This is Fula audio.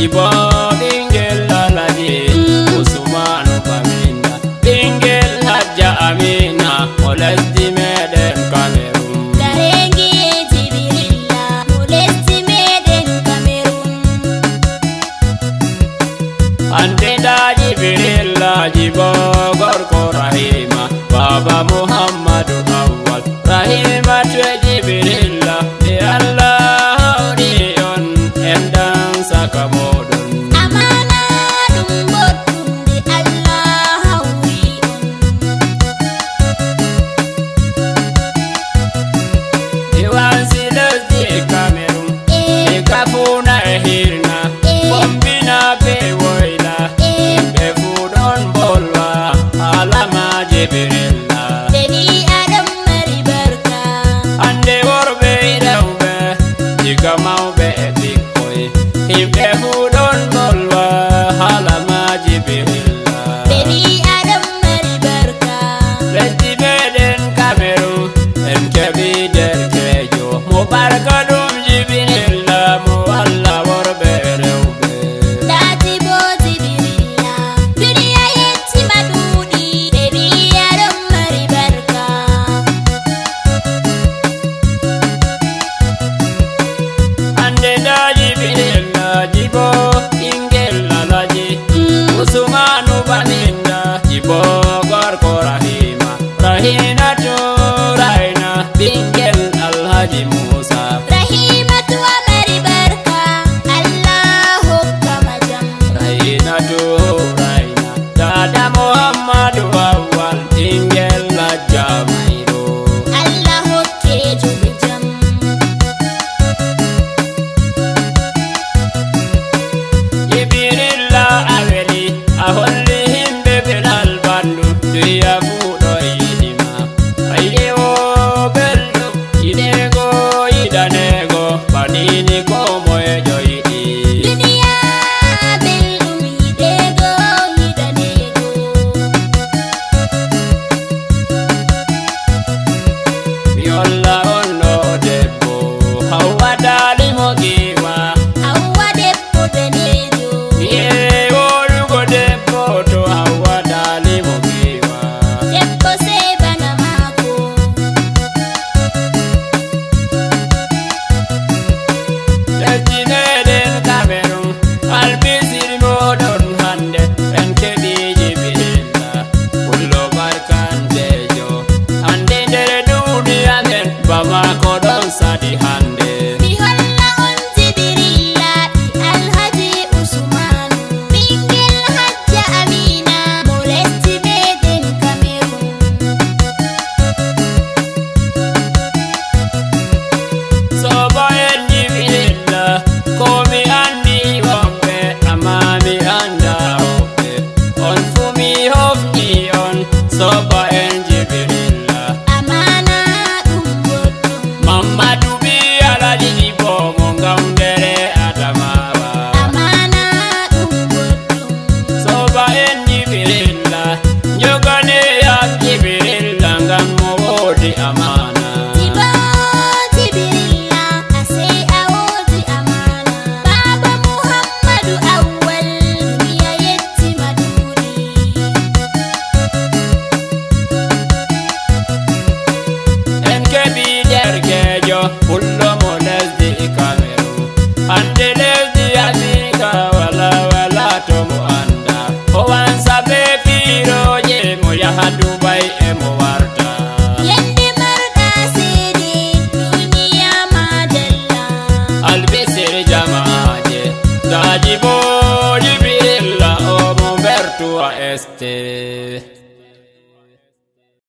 Jibo bingel lalaje Usmanu Baminda bingel Hajja Amina molesti meden Cameroon. Darengi Jibrilla molesti meden Cameroon. Ande da Jibrilla jibo gorko Rahima Baba Muhammadu Awwal Rahima tue Jibrilla de Allah hawri on endan sakamodon. Amana dum boddum de Allah hawri on. Iwan silesti Cameroon kafuna hirna bombina be woyla be fudon bolwa alama Jibrilla Beni Adam mari barka. ande worbe rewbe diga mawbe bikoy himbe fudo